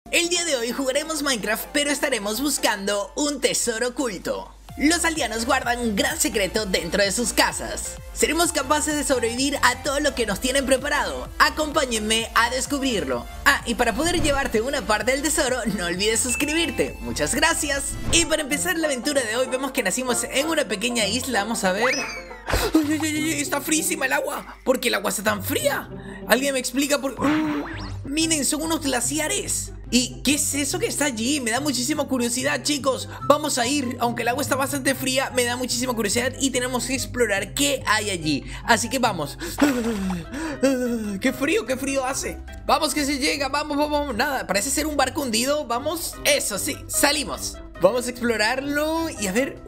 El día de hoy jugaremos Minecraft, pero estaremos buscando un tesoro oculto. Los aldeanos guardan un gran secreto dentro de sus casas. ¿Seremos capaces de sobrevivir a todo lo que nos tienen preparado? Acompáñenme a descubrirlo. Ah, y para poder llevarte una parte del tesoro, no olvides suscribirte. Muchas gracias. Y para empezar la aventura de hoy, vemos que nacimos en una pequeña isla. Vamos a ver... ¡Ay! Está frísima el agua. ¿Por qué el agua está tan fría? ¿Alguien me explica por...? Miren, son unos glaciares. ¿Y qué es eso que está allí? Me da muchísima curiosidad, chicos. Vamos a ir, aunque el agua está bastante fría, me da muchísima curiosidad y tenemos que explorar qué hay allí. Así que vamos. Qué frío hace. Vamos que se llega, vamos. Nada, parece ser un barco hundido. Vamos, eso sí, salimos. Vamos a explorarlo y a ver...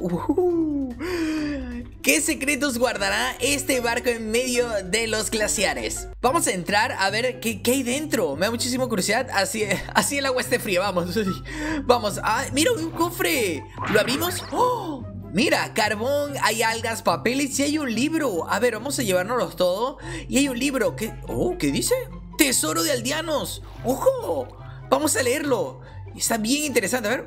¿Qué secretos guardará este barco en medio de los glaciares? Vamos a entrar a ver qué hay dentro. Me da muchísima curiosidad. Así el agua esté fría. Vamos. Vamos. Ah, mira, un cofre. ¿Lo abrimos? ¡Oh! Mira, carbón, hay algas, papeles y hay un libro. A ver, vamos a llevárnoslos todo. Y hay un libro. ¿Qué dice? Tesoro de aldeanos. ¡Ojo! Vamos a leerlo. Está bien interesante, a ver.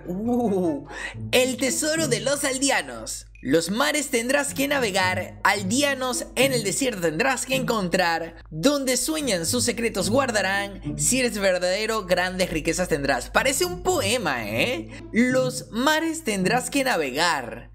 El tesoro de los aldeanos. Los mares tendrás que navegar, aldeanos en el desierto tendrás que encontrar, donde sueñan sus secretos guardarán, si eres verdadero grandes riquezas tendrás. Parece un poema, ¿eh? Los mares tendrás que navegar.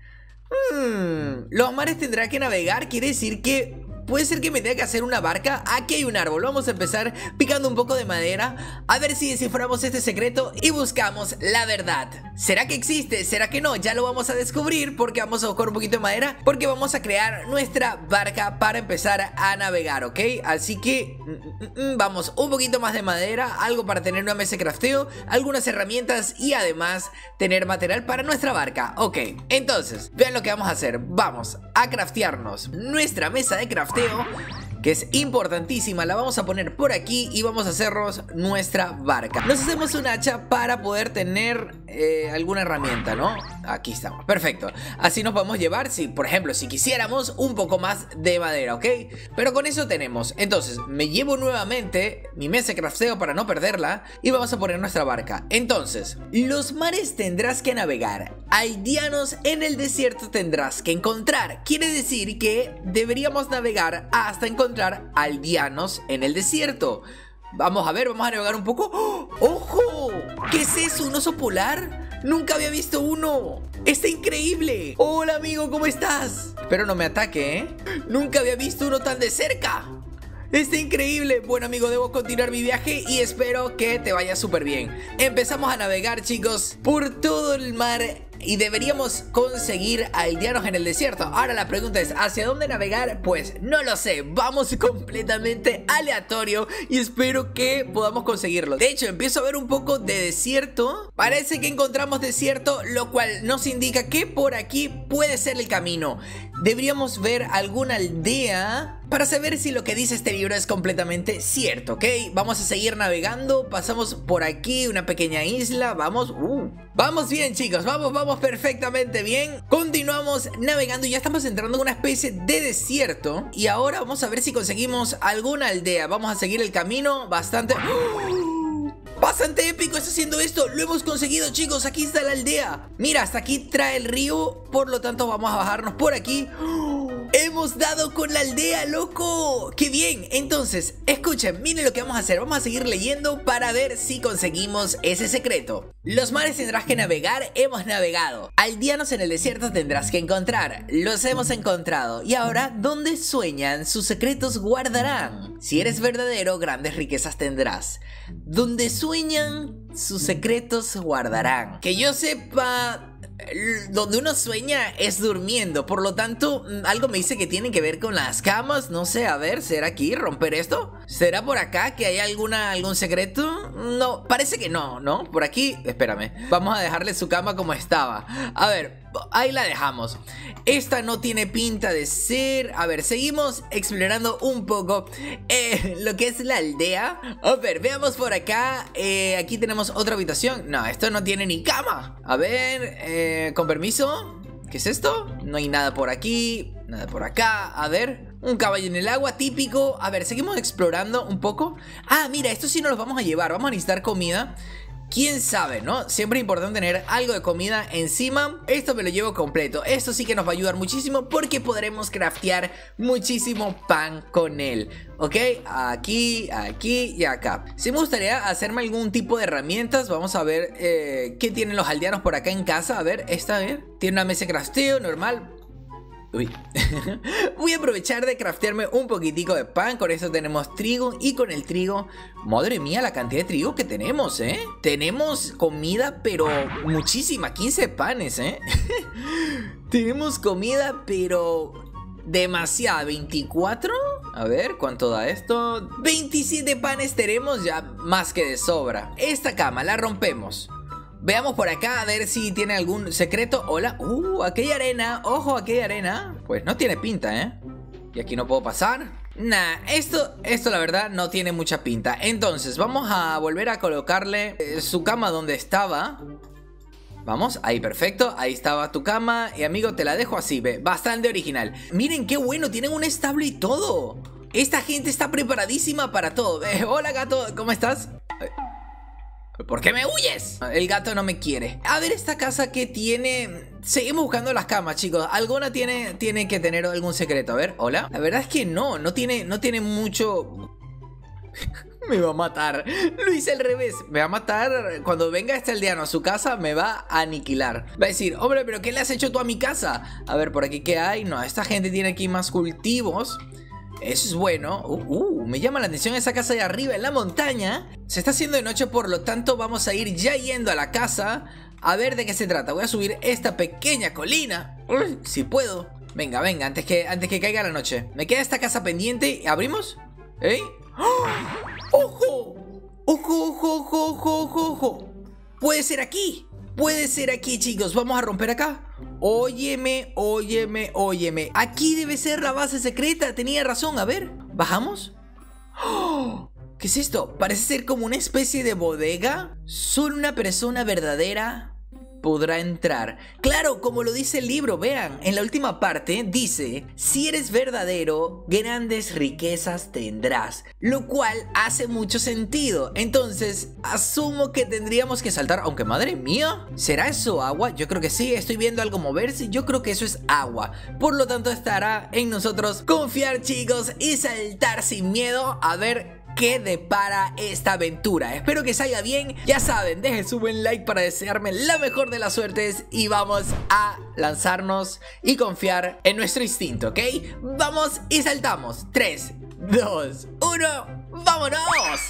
Los mares tendrás que navegar quiere decir que... Puede ser que me tenga que hacer una barca. Aquí hay un árbol, vamos a empezar picando un poco de madera. A ver si desciframos este secreto y buscamos la verdad. ¿Será que existe? ¿Será que no? Ya lo vamos a descubrir porque vamos a buscar un poquito de madera, porque vamos a crear nuestra barca para empezar a navegar, ¿ok? Así que vamos, un poquito más de madera, algo para tener una mesa de crafteo, algunas herramientas y además tener material para nuestra barca. Ok, entonces, vean lo que vamos a hacer. Vamos a craftearnos nuestra mesa de crafteo, que es importantísima. La vamos a poner por aquí y vamos a hacernos nuestra barca. Nos hacemos un hacha para poder tener alguna herramienta, ¿no? Aquí estamos, perfecto. Así nos podemos llevar, si por ejemplo, si quisiéramos un poco más de madera, ¿ok? Pero con eso tenemos. Entonces, me llevo nuevamente mi mesa de crafteo para no perderla y vamos a poner nuestra barca. Entonces, los mares tendrás que navegar, aldeanos en el desierto tendrás que encontrar. Quiere decir que deberíamos navegar hasta encontrar aldeanos en el desierto. Vamos a ver, vamos a navegar un poco. ¡Oh! ¡Ojo! ¿Qué es eso? ¿Un oso polar? Nunca había visto uno. ¡Está increíble! Hola amigo, ¿cómo estás? Espero no me ataque, ¿eh? Nunca había visto uno tan de cerca. ¡Está increíble! Bueno amigo, debo continuar mi viaje y espero que te vaya súper bien. Empezamos a navegar, chicos, por todo el mar y deberíamos conseguir aldeanos en el desierto. Ahora la pregunta es, ¿hacia dónde navegar? Pues no lo sé, vamos completamente aleatorio y espero que podamos conseguirlo. De hecho, empiezo a ver un poco de desierto. Parece que encontramos desierto, lo cual nos indica que por aquí puede ser el camino. Deberíamos ver alguna aldea para saber si lo que dice este libro es completamente cierto, ¿ok? Vamos a seguir navegando, pasamos por aquí, una pequeña isla, vamos, vamos bien chicos, vamos perfectamente bien. Continuamos navegando y ya estamos entrando en una especie de desierto. Y ahora vamos a ver si conseguimos alguna aldea. Vamos a seguir el camino bastante... Bastante épico está haciendo esto. Lo hemos conseguido, chicos. Aquí está la aldea. Mira, hasta aquí trae el río. Por lo tanto, vamos a bajarnos por aquí. Hemos dado con la aldea, loco. ¡Qué bien! Entonces, escuchen, miren lo que vamos a hacer. Vamos a seguir leyendo para ver si conseguimos ese secreto. Los mares tendrás que navegar, hemos navegado. Aldeanos en el desierto tendrás que encontrar. Los hemos encontrado. Y ahora, ¿dónde sueñan? Sus secretos guardarán. Si eres verdadero, grandes riquezas tendrás. Donde sueñan, sus secretos guardarán. Que yo sepa... Donde uno sueña es durmiendo. Por lo tanto, algo me dice que tiene que ver con las camas. No sé, a ver, ¿será aquí? ¿Romper esto? ¿Será por acá que hay algún secreto? No, parece que no, ¿no? Por aquí, espérame. Vamos a dejarle su cama como estaba. A ver, ahí la dejamos. Esta no tiene pinta de ser... A ver, seguimos explorando un poco lo que es la aldea. A ver, veamos por acá. Aquí tenemos otra habitación. No, esto no tiene ni cama. A ver, con permiso. ¿Qué es esto? No hay nada por aquí, nada por acá. A ver, un caballo en el agua, típico. A ver, seguimos explorando un poco. Ah, mira, esto sí nos los vamos a llevar. Vamos a necesitar comida. quién sabe, ¿no? Siempre es importante tener algo de comida encima. Esto me lo llevo completo. Esto sí que nos va a ayudar muchísimo porque podremos craftear muchísimo pan con él. ¿Ok? Aquí, aquí y acá. Si me gustaría hacerme algún tipo de herramientas. Vamos a ver qué tienen los aldeanos por acá en casa. A ver, esta, a ver. Tiene una mesa de crafteo normal. Uy. Voy a aprovechar de craftearme un poquitico de pan. Con esto tenemos trigo. Y con el trigo, madre mía, la cantidad de trigo que tenemos, ¿eh? Tenemos comida, pero muchísima. 15 panes, ¿eh? Tenemos comida, pero demasiada. 24. A ver, ¿cuánto da esto? 27 panes tenemos, ya más que de sobra. Esta cama la rompemos. Veamos por acá a ver si tiene algún secreto. Hola. Aquí hay arena. Ojo, aquí hay arena. Pues no tiene pinta, ¿eh? Y aquí no puedo pasar. Nah, esto la verdad no tiene mucha pinta. Entonces, vamos a volver a colocarle su cama donde estaba. Vamos, ahí, perfecto. Ahí estaba tu cama. Y amigo, te la dejo así, ve. Bastante original. Miren qué bueno, tienen un establo y todo. Esta gente está preparadísima para todo. Hola, gato, ¿cómo estás? ¿Por qué me huyes? El gato no me quiere. A ver esta casa que tiene... Seguimos buscando las camas, chicos. Alguna tiene que tener algún secreto. A ver, hola. La verdad es que no tiene mucho... Me va a matar. Lo hice al revés. Me va a matar. Cuando venga este aldeano a su casa, me va a aniquilar. Va a decir, hombre, ¿pero qué le has hecho tú a mi casa? A ver, por aquí, ¿qué hay? No, esta gente tiene aquí más cultivos. Eso es bueno. Me llama la atención esa casa de arriba en la montaña. Se está haciendo de noche, por lo tanto vamos a ir ya yendo a la casa a ver de qué se trata. Voy a subir esta pequeña colina. Si puedo. Venga, venga, antes que caiga la noche. Me queda esta casa pendiente. ¿Abrimos? ¿Eh? ¡Oh! ¡Ojo! ¡Ojo, ojo, ojo, ojo, ojo, ojo! Puede ser aquí. Puede ser aquí, chicos. Vamos a romper acá. Óyeme, óyeme, óyeme. Aquí debe ser la base secreta. Tenía razón. A ver, ¿bajamos? ¡Oh! ¿Qué es esto? Parece ser como una especie de bodega. Solo una persona verdadera podrá entrar. Claro, como lo dice el libro, vean, en la última parte dice: si eres verdadero, grandes riquezas tendrás, lo cual hace mucho sentido. Entonces, asumo que tendríamos que saltar, aunque madre mía, ¿será eso agua? Yo creo que sí, estoy viendo algo moverse, yo creo que eso es agua. Por lo tanto, estará en nosotros confiar, chicos, y saltar sin miedo a ver qué depara esta aventura. Espero que salga bien. Ya saben, dejen su buen like para desearme la mejor de las suertes. Y vamos a lanzarnos y confiar en nuestro instinto, ¿ok? Vamos y saltamos. 3, 2, 1, ¡vámonos!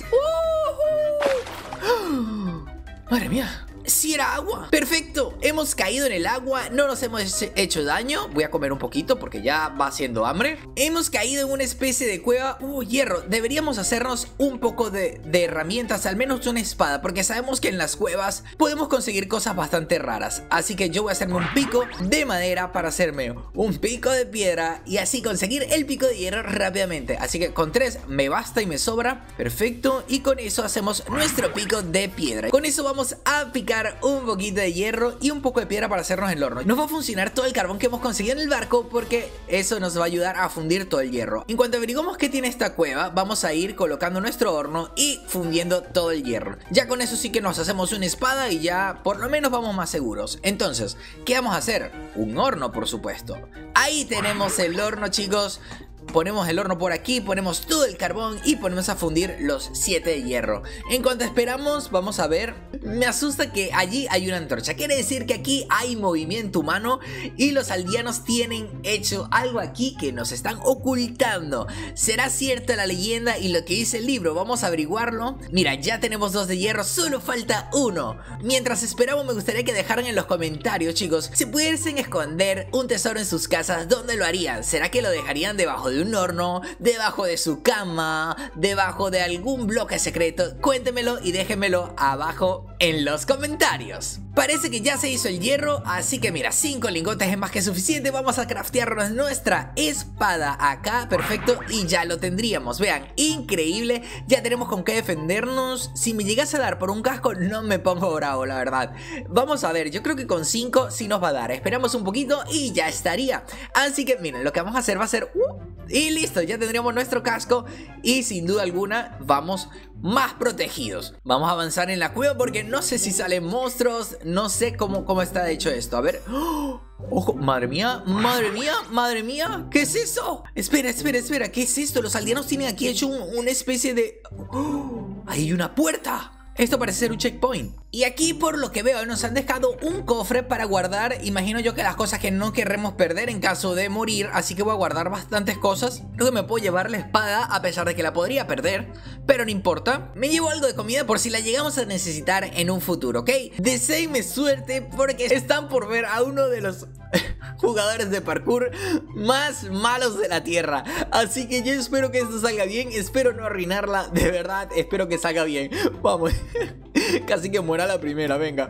Madre mía, si era agua. Perfecto, hemos caído en el agua. No nos hemos hecho daño. Voy a comer un poquito porque ya va haciendo hambre. Hemos caído en una especie de cueva. Hierro. Deberíamos hacernos un poco de herramientas, al menos una espada, porque sabemos que en las cuevas podemos conseguir cosas bastante raras. Así que yo voy a hacerme un pico de madera para hacerme un pico de piedra y así conseguir el pico de hierro rápidamente. Así que con 3 me basta y me sobra. Perfecto. Y con eso hacemos nuestro pico de piedra. Con eso vamos a picar un poquito de hierro y un poco de piedra para hacernos el horno. Nos va a funcionar todo el carbón que hemos conseguido en el barco porque eso nos va a ayudar a fundir todo el hierro. En cuanto averiguamos qué tiene esta cueva, vamos a ir colocando nuestro horno y fundiendo todo el hierro. Ya con eso sí que nos hacemos una espada y ya por lo menos vamos más seguros. Entonces, ¿qué vamos a hacer? Un horno, por supuesto. Ahí tenemos el horno, chicos. Ponemos el horno por aquí, ponemos todo el carbón y ponemos a fundir los 7 de hierro. En cuanto esperamos, vamos a ver. Me asusta que allí hay una antorcha. Quiere decir que aquí hay movimiento humano y los aldeanos tienen hecho algo aquí que nos están ocultando. ¿Será cierta la leyenda y lo que dice el libro? Vamos a averiguarlo. Mira, ya tenemos 2 de hierro, solo falta 1. Mientras esperamos, me gustaría que dejaran en los comentarios, chicos, si pudiesen esconder un tesoro en sus casas, ¿dónde lo harían? ¿Será que lo dejarían debajo de un horno, debajo de su cama, debajo de algún bloque secreto? Cuéntemelo y déjenmelo abajo en los comentarios. Parece que ya se hizo el hierro, así que mira, 5 lingotes es más que suficiente. Vamos a craftearnos nuestra espada acá, perfecto, y ya lo tendríamos. Vean, increíble, ya tenemos con qué defendernos. Si me llegase a dar por un casco, no me pongo bravo, la verdad. Vamos a ver, yo creo que con 5 sí nos va a dar. Esperamos un poquito y ya estaría. Así que miren, lo que vamos a hacer va a ser... Y listo, ya tendríamos nuestro casco y sin duda alguna vamos más protegidos. Vamos a avanzar en la cueva porque no sé si salen monstruos, no sé cómo está hecho esto. A ver. ¡Oh! Ojo, madre mía, madre mía, madre mía. ¿Qué es eso? Espera, ¿qué es esto? Los aldeanos tienen aquí hecho una especie de... ¡Oh! Hay una puerta. Esto parece ser un checkpoint. Y aquí por lo que veo nos han dejado un cofre para guardar. Imagino yo que las cosas que no querremos perder en caso de morir. Así que voy a guardar bastantes cosas. Creo que me puedo llevar la espada a pesar de que la podría perder, pero no importa. Me llevo algo de comida por si la llegamos a necesitar en un futuro, ¿ok? Deséenme suerte porque están por ver a uno de los jugadores de parkour más malos de la tierra. Así que yo espero que esto salga bien. Espero no arruinarla, de verdad. Espero que salga bien. Vamos. Casi que muera la primera, venga.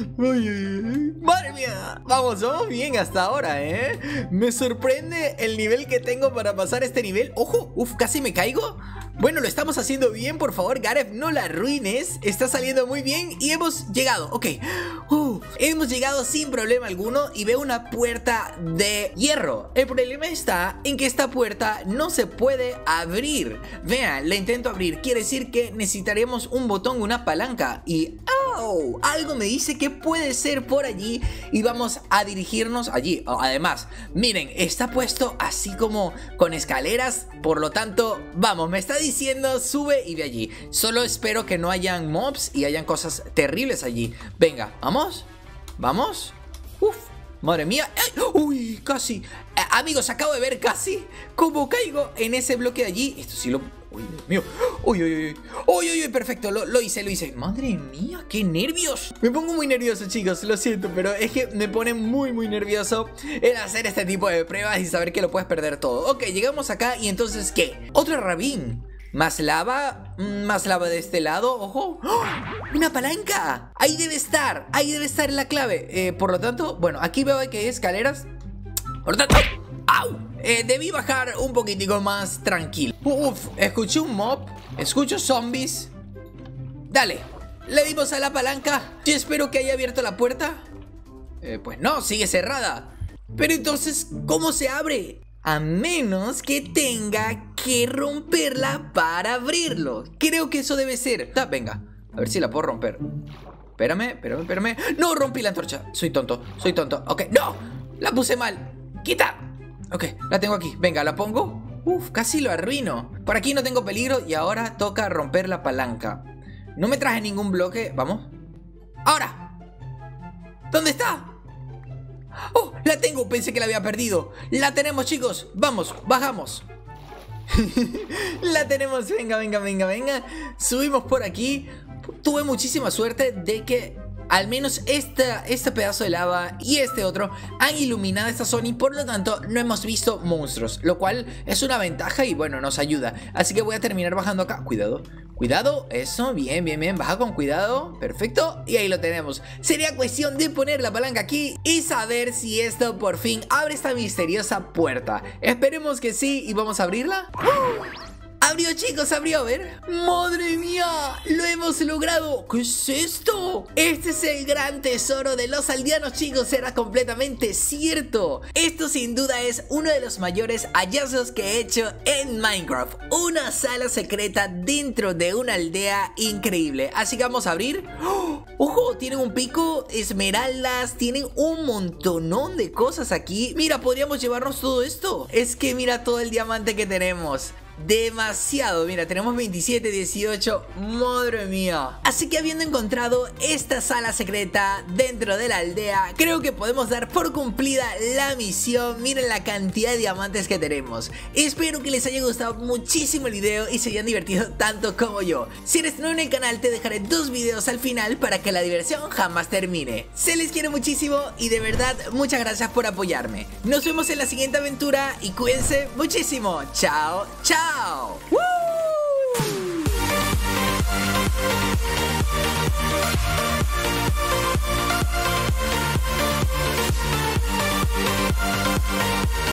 Madre mía. Vamos bien hasta ahora, ¿eh? Me sorprende el nivel que tengo para pasar este nivel. Ojo, casi me caigo. Bueno, lo estamos haciendo bien, por favor, Gareth, no la arruines. Está saliendo muy bien y hemos llegado, ok. Hemos llegado sin problema alguno y veo una puerta de hierro. El problema está en que esta puerta no se puede abrir. Vean, la intento abrir, quiere decir que necesitaremos un botón, una palanca. Y algo me dice que puede ser por allí y vamos a dirigirnos allí. Además, miren, está puesto así como con escaleras, por lo tanto, vamos, me está diciendo sube y ve allí. Solo espero que no hayan mobs y hayan cosas terribles allí. Venga, vamos. Vamos. Madre mía. Uy, casi. Amigos, acabo de ver casi cómo caigo en ese bloque de allí. Esto sí lo... Uy, Dios mío. Uy, perfecto, lo hice. Madre mía, qué nervios. Me pongo muy nervioso, chicos, lo siento, pero es que me pone muy nervioso el hacer este tipo de pruebas y saber que lo puedes perder todo. Ok, llegamos acá y entonces, ¿qué? Otro rabín. Más lava de este lado, ojo. ¡Oh! ¡Una palanca! Ahí debe estar la clave. Por lo tanto, bueno, aquí veo que hay escaleras. Por lo tanto, ¡au! Debí bajar un poquitico más tranquilo. Escuché un mob, escucho zombies. Dale, le dimos a la palanca. Yo espero que haya abierto la puerta. Pues no, sigue cerrada. Pero entonces, ¿cómo se abre? A menos que tenga que romperla para abrirlo. Creo que eso debe ser. Venga, a ver si la puedo romper. Espérame. No, rompí la antorcha. Soy tonto. Ok, no, la puse mal. Quita. Ok, la tengo aquí. Venga, la pongo. Casi lo arruino. Por aquí no tengo peligro y ahora toca romper la palanca. No me traje ningún bloque. Vamos. Ahora. ¿Dónde está? ¡Oh! La tengo, pensé que la había perdido. La tenemos, chicos, vamos, bajamos. La tenemos, venga. Subimos por aquí. Tuve muchísima suerte de que al menos este pedazo de lava y este otro han iluminado esta zona y por lo tanto no hemos visto monstruos, lo cual es una ventaja y bueno, nos ayuda. Así que voy a terminar bajando acá. Cuidado, eso, bien, baja con cuidado, perfecto, y ahí lo tenemos. Sería cuestión de poner la palanca aquí y saber si esto por fin abre esta misteriosa puerta. Esperemos que sí y vamos a abrirla. Abrió, chicos, abrió, a ver. ¡Madre mía! ¡Lo hemos logrado! ¿Qué es esto? Este es el gran tesoro de los aldeanos, chicos. Era completamente cierto. Esto sin duda es uno de los mayores hallazgos que he hecho en Minecraft. Una sala secreta dentro de una aldea increíble. Así que vamos a abrir. ¡Oh! ¡Ojo! Tienen un pico, esmeraldas, tienen un montonón de cosas aquí. Mira, podríamos llevarnos todo esto. Es que mira todo el diamante que tenemos. Demasiado, mira, tenemos 27, 18, madre mía. Así que habiendo encontrado esta sala secreta dentro de la aldea, creo que podemos dar por cumplida la misión. Miren la cantidad de diamantes que tenemos. Espero que les haya gustado muchísimo el video y se hayan divertido tanto como yo. Si eres nuevo en el canal, te dejaré 2 videos al final para que la diversión jamás termine. Se les quiere muchísimo y de verdad muchas gracias por apoyarme. Nos vemos en la siguiente aventura y cuídense muchísimo. Chao, chao. ¡Woo!